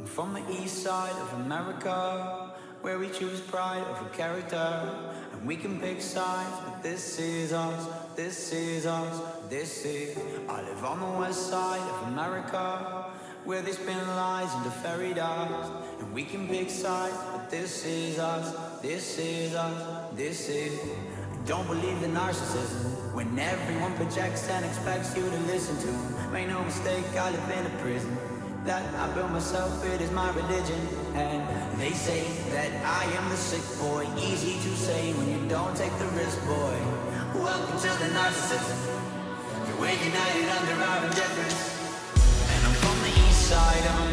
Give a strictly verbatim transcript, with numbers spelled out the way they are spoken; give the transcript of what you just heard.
From the east side of America, where we choose pride over character, and we can pick sides, but this is us, this is us, this is. I live on the west side of America, where they spin lies into fairy dust, and we can pick sides, but this is us, this is us, this is. I don't believe the narcissism, when everyone projects and expects you to listen to them. Make no mistake, I live in a prison that I built myself, it is my religion. And they say that I am the sick boy, easy to say when you don't take the risk, boy. Welcome to the narcissism, we're united under our indifference. And I'm from the east side of